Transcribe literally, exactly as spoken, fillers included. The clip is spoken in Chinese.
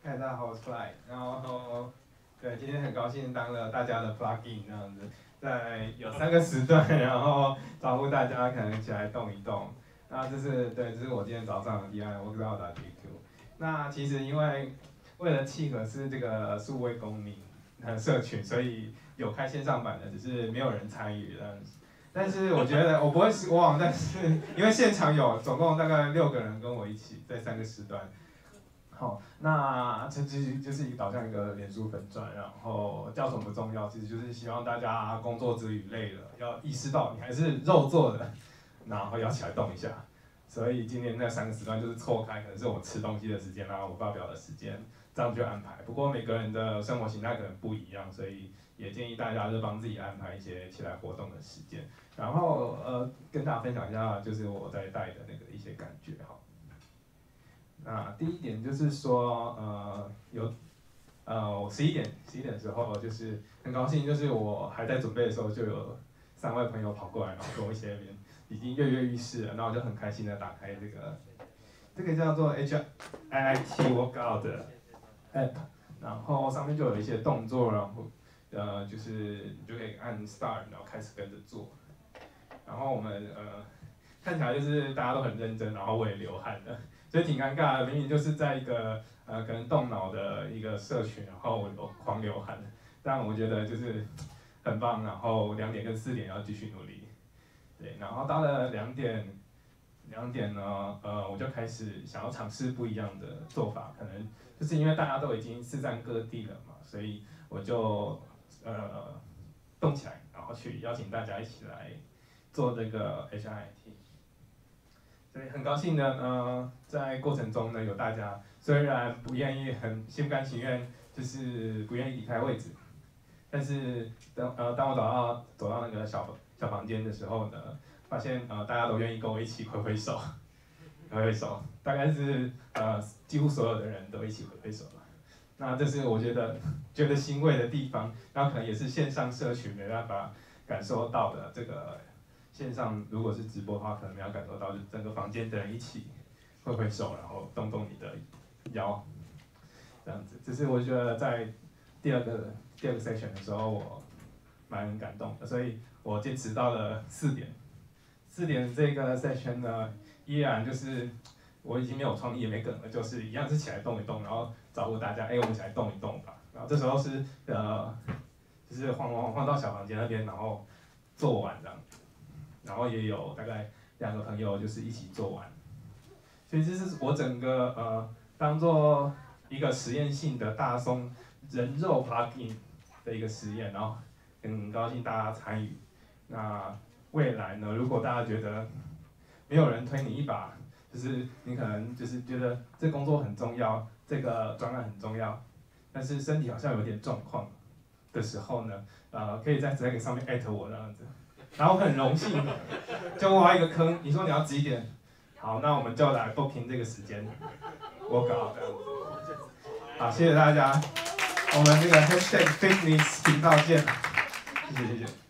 嗨，大家好，我是 Fly。然后，对，今天很高兴当了大家的 plugin 这样子，在有三个时段，然后招呼大家可能起来动一动。那这是对，这是我今天早上的 D I， 我知道打 D Q。那其实因为为了契合是这个数位公民的社群，所以有开线上版的，只是没有人参与这样子。但是我觉得我不会失望，但是因为现场有总共大概六个人跟我一起在三个时段。好，那这其实就是导向一个脸书粉专，然后叫什么不重要，其实就是希望大家工作之余累了，要意识到你还是肉做的，然后要起来动一下。所以今天那三个时段就是错开，可能是我吃东西的时间，然后我发表的时间，这样就安排。不过每个人的生活形态可能不一样，所以也建议大家就帮自己安排一些起来活动的时间。然后呃，跟大家分享一下，就是我在带的那个一些感觉哈。那第一点就是说，呃，有，呃，我十一点十一点的时候，就是很高兴，就是我还在准备的时候，就有三位朋友跑过来，然后跟我一起已经跃跃欲试了，然后我就很开心的打开这个，这个叫做 H I I T Workout 的 App， 然后上面就有一些动作，然后呃，就是你就可以按 Start， 然后开始跟着做，然后我们呃看起来就是大家都很认真，然后我也流汗了。所以挺尴尬的，明明就是在一个呃可能动脑的一个社群，然后我我狂流汗，但我觉得就是很棒，然后两点跟四点要继续努力，对，然后到了两点，两点呢，呃我就开始想要尝试不一样的做法，可能就是因为大家都已经四散各地了嘛，所以我就呃动起来，然后去邀请大家一起来做这个 H I I T。所以很高兴呢，呃，在过程中呢，有大家虽然不愿意，很心不甘情愿，就是不愿意离开位置，但是当呃当我走到走到那个小小房间的时候呢，发现呃大家都愿意跟我一起挥挥手，挥挥手，大概是呃几乎所有的人都一起挥挥手了。那这是我觉得觉得欣慰的地方，然后可能也是线上社群没办法感受到的这个。线上如果是直播的话，可能你要感受到，就整个房间的人一起挥挥手，然后动动你的腰，这样子。这是我觉得在第二个第二个 section 的时候，我蛮感动的，所以我坚持到了四点。四点这个 section 呢，依然就是我已经没有创意也没梗了，就是一样是起来动一动，然后招呼大家，哎、欸，我们起来动一动吧。然后这时候是呃，就是晃晃晃到小房间那边，然后做完这样子。然后也有大概两个朋友就是一起做完，所以这是我整个呃当做一个实验性的大松人肉 plugin 的一个实验，然后很高兴大家参与。那未来呢，如果大家觉得没有人推你一把，就是你可能就是觉得这工作很重要，这个专案很重要，但是身体好像有点状况的时候呢，呃，可以在 Slack 上面艾特我这样子。然后很荣幸，就挖一个坑。你说你要几点？好，那我们就来 booking 这个时间。我搞这样子。好，谢谢大家。我们这个 hashtag fitness 频道见。谢谢谢谢。